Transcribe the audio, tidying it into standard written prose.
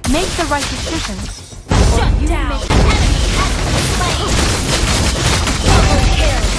Make the right decisions. Shut down! Enemy has been slain! Double kill!